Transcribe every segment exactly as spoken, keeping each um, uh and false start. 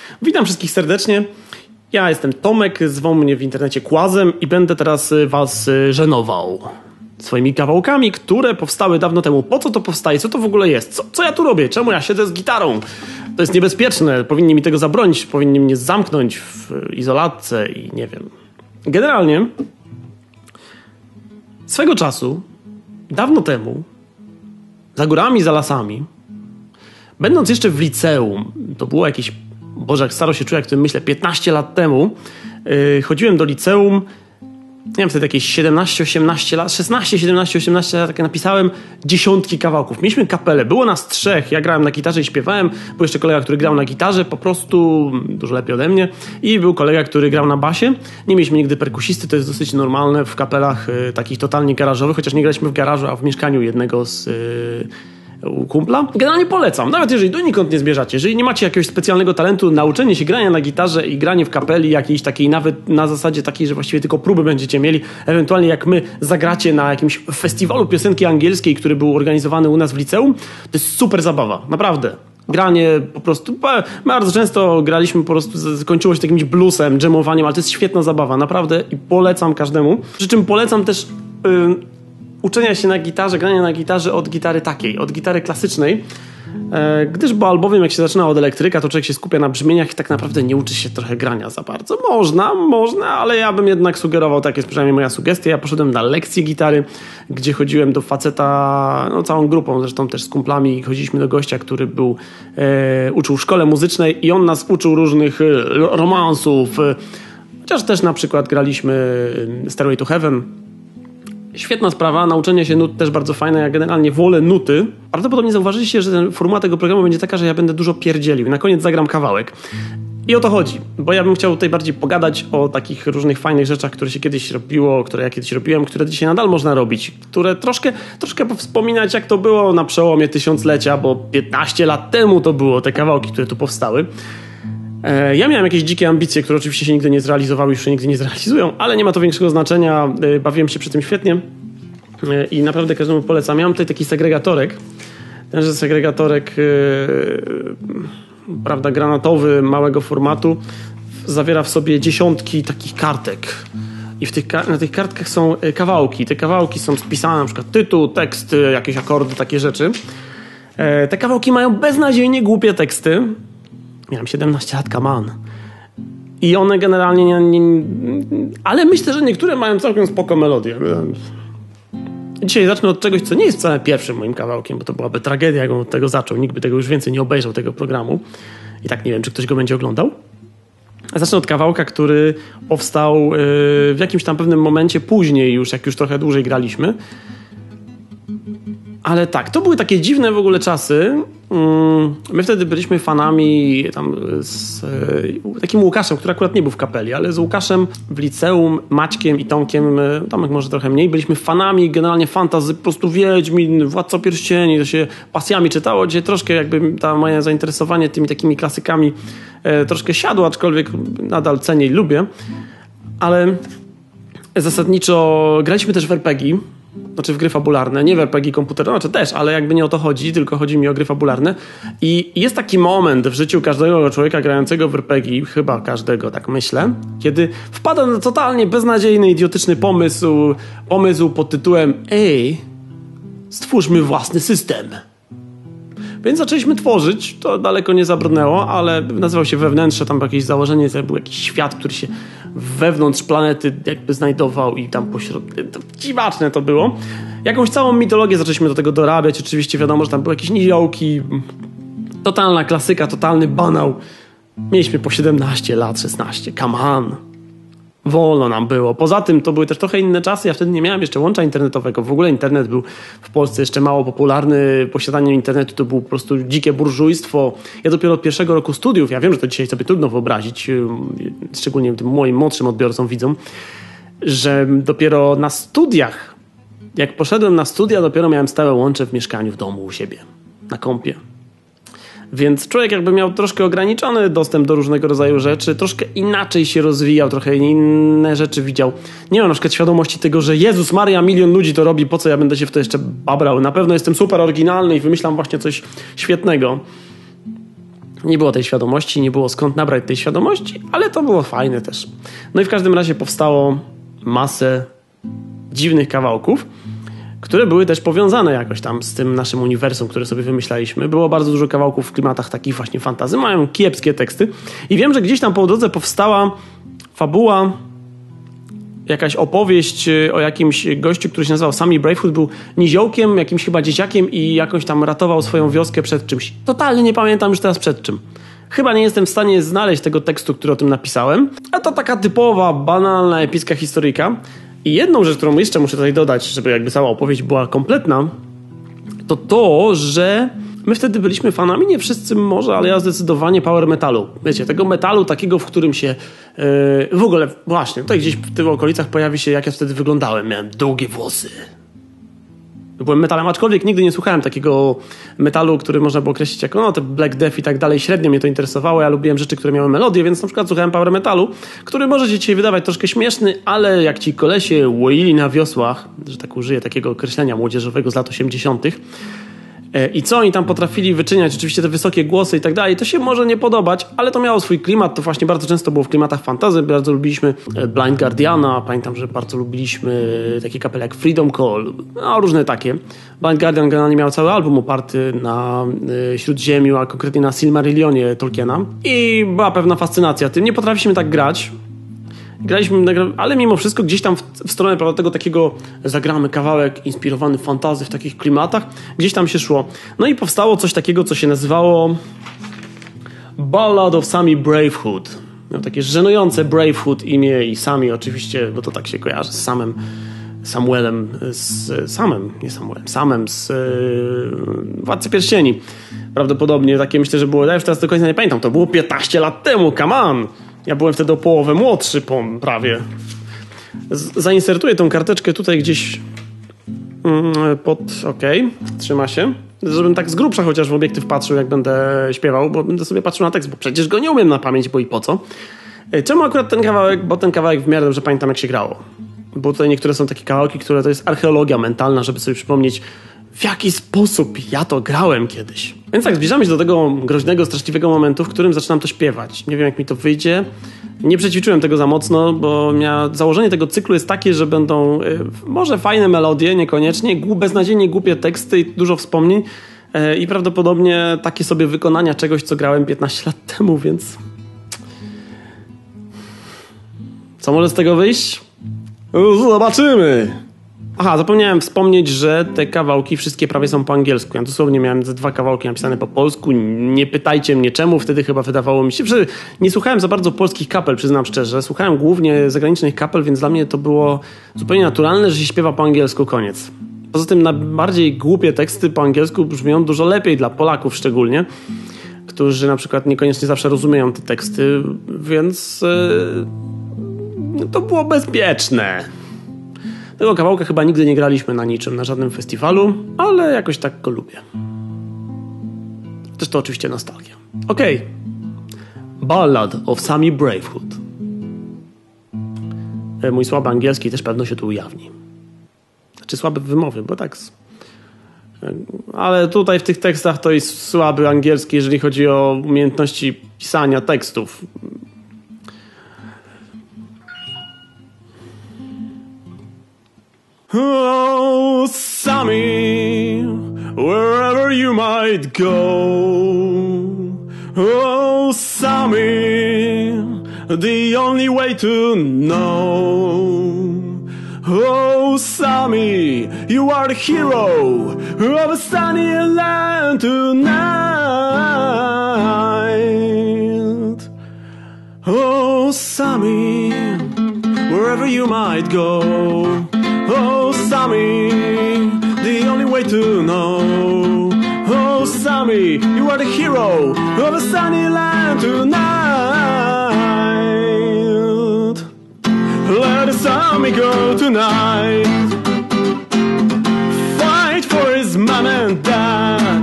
Witam wszystkich serdecznie. Ja jestem Tomek, zwą mnie w internecie Kłazem i będę teraz was żenował swoimi kawałkami, które powstały dawno temu. Po co to powstaje? Co to w ogóle jest? Co, co ja tu robię? Czemu ja siedzę z gitarą? To jest niebezpieczne. Powinni mi tego zabronić. Powinni mnie zamknąć w izolatce i nie wiem. Generalnie swego czasu, dawno temu, za górami, za lasami, będąc jeszcze w liceum, to było jakieś, Boże, jak staro się czuję, jak o tym myślę, piętnaście lat temu, yy, chodziłem do liceum, nie wiem, wtedy jakieś siedemnaście, osiemnaście lat, szesnaście, siedemnaście, osiemnaście lat, tak napisałem dziesiątki kawałków. Mieliśmy kapelę, było nas trzech, ja grałem na gitarze i śpiewałem, był jeszcze kolega, który grał na gitarze, po prostu dużo lepiej ode mnie, i był kolega, który grał na basie. Nie mieliśmy nigdy perkusisty, to jest dosyć normalne w kapelach y, takich totalnie garażowych, chociaż nie graliśmy w garażu, a w mieszkaniu jednego z... Y, u kumpla. Generalnie polecam, nawet jeżeli donikąd nie zmierzacie, jeżeli nie macie jakiegoś specjalnego talentu, nauczenie się grania na gitarze i granie w kapeli jakiejś takiej, nawet na zasadzie takiej, że właściwie tylko próby będziecie mieli, ewentualnie jak my zagracie na jakimś festiwalu piosenki angielskiej, który był organizowany u nas w liceum, to jest super zabawa, naprawdę. Granie po prostu, bardzo często graliśmy po prostu, skończyło się jakimś bluesem, jamowaniem, ale to jest świetna zabawa, naprawdę, i polecam każdemu. Przy czym polecam też yy, uczenia się na gitarze, grania na gitarze od gitary takiej, od gitary klasycznej, e, gdyż, bo albowiem jak się zaczyna od elektryka, to człowiek się skupia na brzmieniach i tak naprawdę nie uczy się trochę grania za bardzo. Można, można, ale ja bym jednak sugerował, tak jest przynajmniej moja sugestia, ja poszedłem na lekcje gitary, gdzie chodziłem do faceta, no całą grupą, zresztą też z kumplami, chodziliśmy do gościa, który był, e, uczył w szkole muzycznej i on nas uczył różnych e, romansów, e, chociaż też na przykład graliśmy Stairway to Heaven. Świetna sprawa, nauczenie się nut też bardzo fajne, ja generalnie wolę nuty. Prawdopodobnie zauważyliście, że ten formuła tego programu będzie taka, że ja będę dużo pierdzielił. Na koniec zagram kawałek. I o to chodzi, bo ja bym chciał tutaj bardziej pogadać o takich różnych fajnych rzeczach, które się kiedyś robiło, które ja kiedyś robiłem, które dzisiaj nadal można robić, które troszkę, troszkę powspominać, jak to było na przełomie tysiąclecia, bo piętnaście lat temu to było te kawałki, które tu powstały. Ja miałem jakieś dzikie ambicje, które oczywiście się nigdy nie zrealizowały, już się nigdy nie zrealizują, ale nie ma to większego znaczenia. Bawiłem się przy tym świetnie i naprawdę każdemu polecam. Miałem tutaj taki segregatorek. Tenże segregatorek, yy, prawda, granatowy, małego formatu, zawiera w sobie dziesiątki takich kartek. I w tych, na tych kartkach są kawałki. Te kawałki są spisane, na przykład tytuł, tekst, jakieś akordy, takie rzeczy. Te kawałki mają beznadziejnie głupie teksty. Miałem siedemnaście lat, come on. I one generalnie nie, nie... Ale myślę, że niektóre mają całkiem spoko melodię. Dzisiaj zacznę od czegoś, co nie jest wcale pierwszym moim kawałkiem, bo to byłaby tragedia, jakbym od tego zaczął. Nikt by tego już więcej nie obejrzał, tego programu. I tak nie wiem, czy ktoś go będzie oglądał. Zacznę od kawałka, który powstał w jakimś tam pewnym momencie później już, jak już trochę dłużej graliśmy. Ale tak, to były takie dziwne w ogóle czasy. My wtedy byliśmy fanami tam z takim Łukaszem, który akurat nie był w kapeli, ale z Łukaszem w liceum, Maćkiem i Tomkiem, Tomek może trochę mniej, byliśmy fanami generalnie fantasy, po prostu Wiedźmin, Władca Pierścieni, to się pasjami czytało, gdzie troszkę jakby ta moje zainteresowanie tymi takimi klasykami e, troszkę siadło, aczkolwiek nadal cenię i lubię. Ale zasadniczo graliśmy też w er pe gie. Znaczy w gry fabularne, nie w er pe gie komputerowe, znaczy też, ale jakby nie o to chodzi, tylko chodzi mi o gry fabularne. I jest taki moment w życiu każdego człowieka grającego w er pe gie, chyba każdego, tak myślę, kiedy wpada na totalnie beznadziejny, idiotyczny pomysł, pomysł pod tytułem: ej, stwórzmy własny system. Więc zaczęliśmy tworzyć, to daleko nie zabrnęło, ale nazywał się Wewnętrze, tam było jakieś założenie, to był jakiś świat, który się wewnątrz planety jakby znajdował i tam pośrodku, to dziwaczne to było. Jakąś całą mitologię zaczęliśmy do tego dorabiać, oczywiście wiadomo, że tam były jakieś niziołki, totalna klasyka, totalny banał. Mieliśmy po siedemnaście lat, szesnaście, come on. Wolno nam było. Poza tym to były też trochę inne czasy. Ja wtedy nie miałem jeszcze łącza internetowego. W ogóle internet był w Polsce jeszcze mało popularny. Posiadanie internetu to było po prostu dzikie burżujstwo. Ja dopiero od pierwszego roku studiów, ja wiem, że to dzisiaj sobie trudno wyobrazić, szczególnie tym moim młodszym odbiorcom, widzom, że dopiero na studiach, jak poszedłem na studia, dopiero miałem stałe łącze w mieszkaniu, w domu u siebie, na kompie. Więc człowiek jakby miał troszkę ograniczony dostęp do różnego rodzaju rzeczy, troszkę inaczej się rozwijał, trochę inne rzeczy widział. Nie mam na przykład świadomości tego, że Jezus Maria, milion ludzi to robi, po co ja będę się w to jeszcze babrał. Na pewno jestem super oryginalny i wymyślam właśnie coś świetnego. Nie było tej świadomości, nie było skąd nabrać tej świadomości, ale to było fajne też. No i w każdym razie powstało masę dziwnych kawałków, które były też powiązane jakoś tam z tym naszym uniwersum, które sobie wymyślaliśmy. Było bardzo dużo kawałków w klimatach takich właśnie fantasy, mają kiepskie teksty i wiem, że gdzieś tam po drodze powstała fabuła, jakaś opowieść o jakimś gościu, który się nazywał Sammy Bravefoot, był niziołkiem, jakimś chyba dzieciakiem i jakoś tam ratował swoją wioskę przed czymś. Totalnie nie pamiętam już teraz przed czym. Chyba nie jestem w stanie znaleźć tego tekstu, który o tym napisałem, a to taka typowa, banalna, epicka historyjka. I jedną rzecz, którą jeszcze muszę tutaj dodać, żeby jakby cała opowieść była kompletna, to to, że my wtedy byliśmy fanami, nie wszyscy może, ale ja zdecydowanie power metalu. Wiecie, tego metalu takiego, w którym się yy, w ogóle, właśnie, tutaj gdzieś w tych okolicach pojawi się, jak ja wtedy wyglądałem. Miałem długie włosy. Byłem metalem, aczkolwiek nigdy nie słuchałem takiego metalu, który można było określić jako no, te Black Death i tak dalej. Średnio mnie to interesowało. Ja lubiłem rzeczy, które miały melodię, więc na przykład słuchałem power metalu, który może się dzisiaj wydawać troszkę śmieszny, ale jak ci kolesie łoili na wiosłach, że tak użyję takiego określenia młodzieżowego z lat osiemdziesiątych, i co oni tam potrafili wyczyniać, oczywiście te wysokie głosy i tak dalej, to się może nie podobać, ale to miało swój klimat, to właśnie bardzo często było w klimatach fantasy, bardzo lubiliśmy Blind Guardiana, pamiętam, że bardzo lubiliśmy takie kapele jak Freedom Call, no różne takie. Blind Guardian generalnie miał cały album oparty na y, Śródziemiu, a konkretnie na Silmarillionie Tolkiena i była pewna fascynacja tym, nie potrafiliśmy tak grać. Graliśmy, ale mimo wszystko gdzieś tam w, w stronę prawda, tego takiego zagramy kawałek inspirowany fantasy w takich klimatach, gdzieś tam się szło. No i powstało coś takiego, co się nazywało Ballad of Sammy Bravefoot. Miał takie żenujące Bravefoot imię i Sammy oczywiście, bo to tak się kojarzy z samym Samuelem, z samym, nie Samuelem, samym z yy, Władcy Pierścieni. Prawdopodobnie takie myślę, że było, ja już teraz do końca nie pamiętam, to było piętnaście lat temu, come on! Ja byłem wtedy o połowę młodszy, prawie. Z- zainsertuję tą karteczkę tutaj gdzieś mm, pod... Okej, okay. Trzyma się. Żebym tak z grubsza chociaż w obiektyw patrzył, jak będę śpiewał, bo będę sobie patrzył na tekst, bo przecież go nie umiem na pamięć, bo i po co. Czemu akurat ten kawałek? Bo ten kawałek w miarę dobrze pamiętam, jak się grało. Bo tutaj niektóre są takie kawałki, które to jest archeologia mentalna, żeby sobie przypomnieć, w jaki sposób ja to grałem kiedyś. Więc tak, zbliżamy się do tego groźnego, straszliwego momentu, w którym zaczynam to śpiewać. Nie wiem, jak mi to wyjdzie. Nie przećwiczyłem tego za mocno, bo mia... założenie tego cyklu jest takie, że będą y, może fajne melodie, niekoniecznie, beznadziejnie głupie teksty i dużo wspomnień y, i prawdopodobnie takie sobie wykonania czegoś, co grałem piętnaście lat temu, więc... Co może z tego wyjść? Zobaczymy! Aha, zapomniałem wspomnieć, że te kawałki wszystkie prawie są po angielsku. Ja dosłownie miałem ze dwa kawałki napisane po polsku. Nie pytajcie mnie czemu, wtedy chyba wydawało mi się, że nie słuchałem za bardzo polskich kapel, przyznam szczerze. Słuchałem głównie zagranicznych kapel, więc dla mnie to było zupełnie naturalne, że się śpiewa po angielsku, koniec. Poza tym na bardziej głupie teksty po angielsku brzmią dużo lepiej, dla Polaków szczególnie, którzy na przykład niekoniecznie zawsze rozumieją te teksty, więc yy, to było bezpieczne. Tego kawałka chyba nigdy nie graliśmy na niczym, na żadnym festiwalu, ale jakoś tak go lubię. Też to oczywiście nostalgia. Okej. Okay. Ballad of Sammy Bravefoot. Mój słaby angielski też pewno się tu ujawni. Znaczy słaby w wymowie, bo tak... Ale tutaj w tych tekstach to jest słaby angielski, jeżeli chodzi o umiejętności pisania tekstów. Oh, Sammy, wherever you might go. Oh, Sammy, the only way to know. Oh, Sammy, you are the hero of a sunny land tonight. Oh, Sammy, wherever you might go. Oh, Sammy, the only way to know. Oh, Sammy, you are the hero of a sunny land tonight. Let Sammy go tonight. Fight for his mom and dad.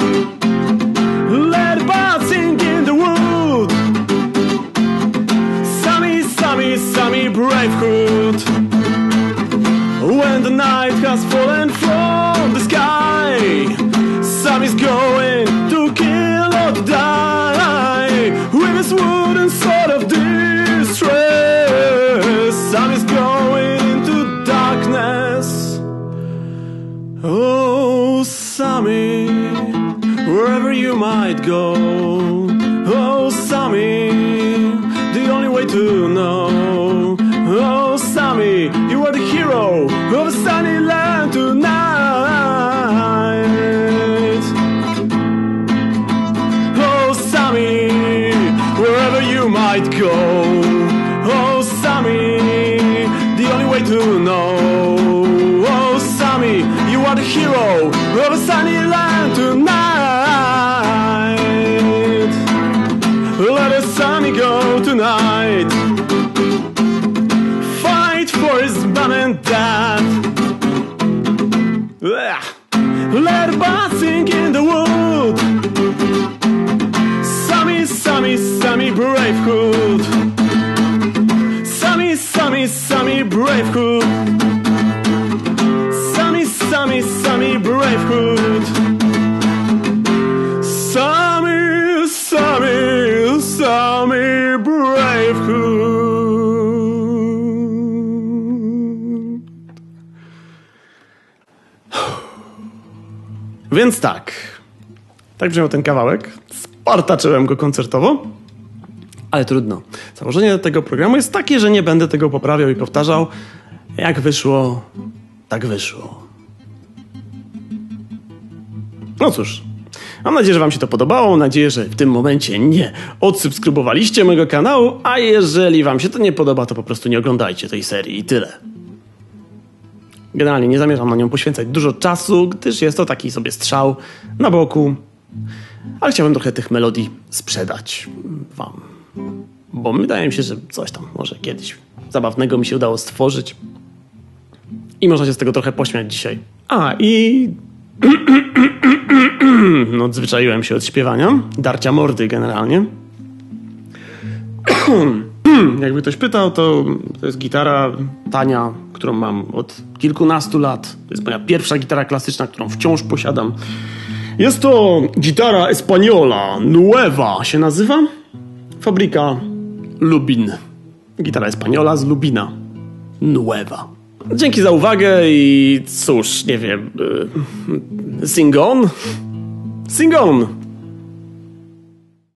Let the birds sing in the wood. Sammy, Sammy, Sammy Bravefoot. When the night has fallen from the sky, Sammy's going to kill or die. in sort of distress. Sun is going into darkness. Oh, Sammy, wherever you might go. Oh, Sammy, the only way to know. Oh, Sammy, you are the hero of a sunny land tonight. Oh, Sammy, wherever you might go. Oh, Sammy, the only way to know. Oh, Sammy, you are the hero of a sunny land tonight. Let the sunny go tonight. Fight for his mom and dad. Ugh. Let the bird sing in the wood. Sammy, Sammy, Sammy, bravehood. Sammy, Sammy, Sammy, bravehood. Sammy, Sammy, Sammy, bravehood. Sammy, Sammy, Sammy, bravehood. Więc tak, tak brzmiał ten kawałek. Spartaczyłem go koncertowo, ale trudno. Założenie tego programu jest takie, że nie będę tego poprawiał i powtarzał. Jak wyszło, tak wyszło. No cóż, mam nadzieję, że wam się to podobało. Mam nadzieję, że w tym momencie nie odsubskrybowaliście mojego kanału, a jeżeli wam się to nie podoba, to po prostu nie oglądajcie tej serii i tyle. Generalnie nie zamierzam na nią poświęcać dużo czasu, gdyż jest to taki sobie strzał na boku. Ale chciałbym trochę tych melodii sprzedać wam. Bo wydaje mi się, że coś tam może kiedyś zabawnego mi się udało stworzyć. I można się z tego trochę pośmiać dzisiaj. A i... no odzwyczaiłem się od śpiewania. Darcia mordy generalnie. Jakby ktoś pytał, to to jest gitara tania, którą mam od kilkunastu lat. To jest moja pierwsza gitara klasyczna, którą wciąż posiadam. Jest to gitara Española Nueva się nazywa. Fabryka Lubin. Gitara Española z Lubina. Nueva. Dzięki za uwagę i cóż, nie wiem... Sing on? Sing on!